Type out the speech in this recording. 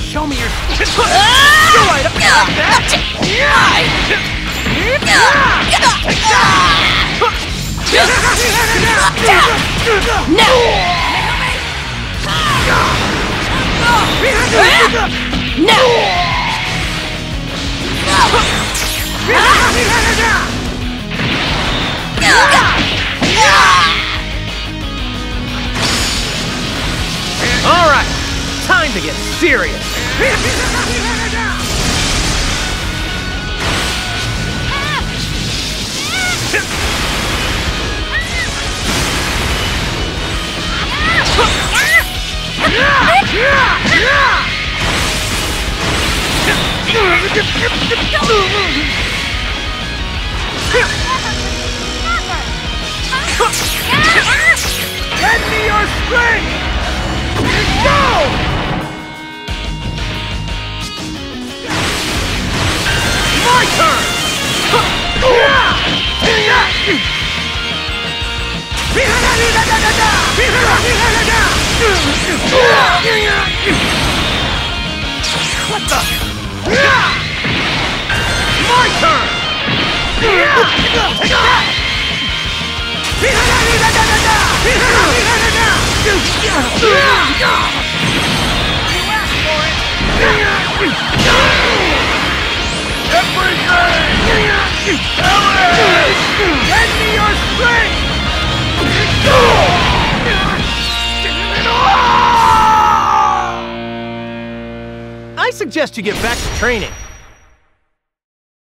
Show me your... Go right up like that! All right, time to get serious. Lend me your strength! Go! My turn! What the? My turn! Take that! Lend me your strength! I suggest you get back to training.